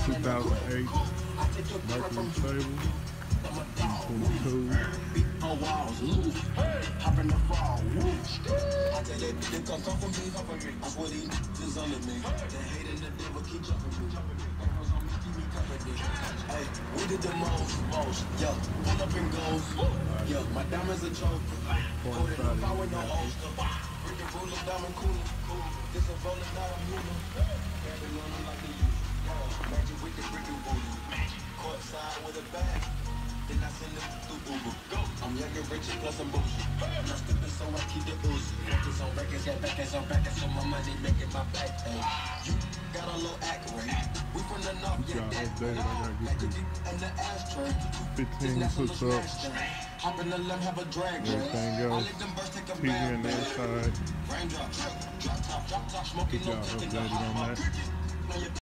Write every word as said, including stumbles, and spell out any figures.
two thousand eight Mercury Sable, twenty-two. Hop in the fall, whoosh. I tell that bitch to come come for me, come for me. I swear these niggas under me. The hate and the devil keep jumping me. Arrows on me, keep me company. Hey, we did the most, most. Yeah, pull up and goes. Yeah, my diamonds a joke. Hold it up, I with no holster. Bring the ruler, diamond cooler. This a roller, not a mule. Carry on like a youth. Magic with the brick and booty. Courtside with a bag. Then I send it through Uber. Go. I'm young and rich and plus I'm bougie. I'm not stupid, so I keep the Uzi. Records on records, got backers on backers, so my money making my back pay. You got a little accurate. We from the north, yeah, that's updated. I gotta get and the ashtray. fifteen push ups. Hop in the limb, have a drag race. Everything else. P G on the inside. Raindrop, drop top, drop top, smoking no Y'all cooking, updated on that.